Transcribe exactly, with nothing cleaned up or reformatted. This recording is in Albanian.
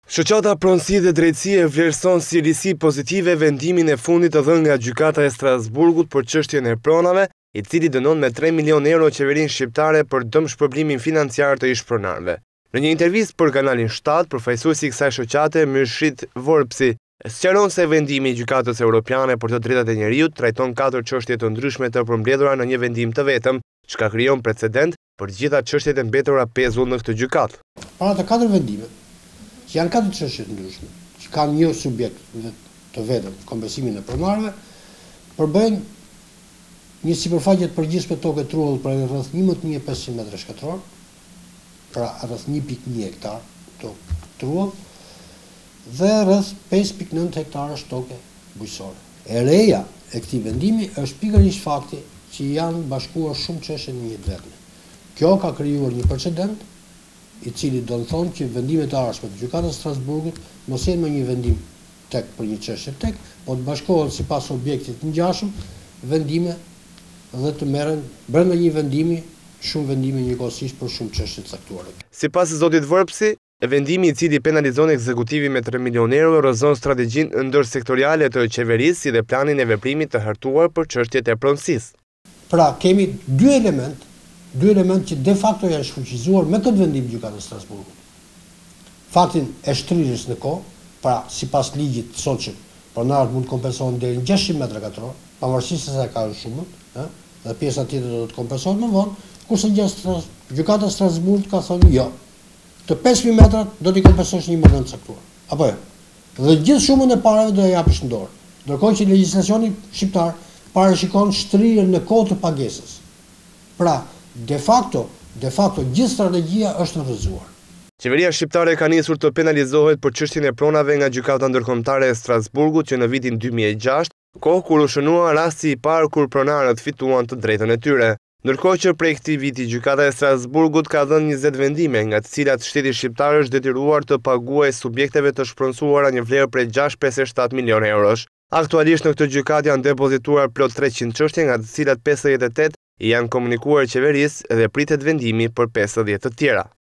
Shoqata Pronësi dhe Drejtësi e vlerëson si risi pozitive vendimin e fundit të dhënë nga Gjykata e Strasburgut për çështjen e pronave, i cili dënon me tre milion euro qeverinë shqiptare për dëmshpërblimin financiar të ish-pronarëve. Në një intervistë për kanalin shtat, përfaqësuesi i kësaj shoqate, Myrshit Vorpsi, sqaron se vendimi i Gjykatës Evropiane për të drejtat e njerëzit trajton katër çështje të ndryshme të përmbledhura në një vendim të vetëm, çka krijon precedent për të gjitha çështjet e mbetura pezull në këtë gjykatë. Para të katër vendime, që janë katër çështje të ndryshme, që kanë një subjekt të vetëm, kompensimin e pronarëve, përbëjnë një sipërfaqe të përgjithshme toke trull për rreth një mijë e pesëqind metra shkatror, pra rreth një pikë një hektar tokë trull, dhe rreth pesë pikë nëntë hektarësh toke bujqësore. E reja e këtij vendimi është pikërisht fakti që janë bashkuar shumë çështje në një vetme. Kjo ka krijuar një precedent i cili do të thonë që vendimet e ardhshme të Gjykatës së Strasburgut mos jenë më një vendim tek për një çështje tek, por të bashkohen sipas objektit të ngjashëm vendime dhe të merren brenda një vendimi shumë vendime njëkohësisht për shumë çështje të caktuara. Sipas zotit Vorpsi, vendimi i cili penalizon ekzekutivi me tre milion euro rrëzon strategjinë ndërsektoriale të qeverisë si dhe planin e veprimit të hartuar për çështjet e pronësisë. Pra kemi dy element dy element që de facto janë shfuqizuar me këtë vendim Gjykatës së Strasburgut. Faktin e shtrirjes në kohë, pra sipas ligjit të sotshëm, pronarët mund të kompensohen deri në gjashtëqind metra katror, pavarësisht se sa ka shumë, ë, dhe pjesa tjetër do të kompensohet më vonë, kurse Gjykata e Strasburgut ka thënë jo. Të pesëqind metrat do t'i kompensosh një moment caktuar. Apo jo. Dhe gjithë shumën e parave do ja japësh në dorë. Ndërkohë që legjislacioni shqiptar parashikon shtrirjen në kohë të pagesës. Pra, de facto, de facto gjithë strategjia është rrëzuar. Qeveria shqiptare ka nisur të penalizohet për çështjen e pronave nga Gjykata Ndërkombëtare e Strasburgut që në vitin dy mijë e gjashtë, kohë kur u shënua rasti i parë kur pronarët fituan të drejtën e tyre. Ndërkohë që prej këtij viti Gjykata e Strasburgut ka dhënë njëzet vendime, nga të cilat shteti shqiptar është detyruar të paguajë subjekteve të shpronësuara një vlerë prej gjashtë mijë e pesëdhjetë e shtatë milion eurosh. Aktualisht në këtë gjykatë janë depozituar plot treqind çështje, nga të cilat pesëdhjetë e tetë janë komunikuar qeverisë dhe pritet vendimi për pesëdhjetë të tjera.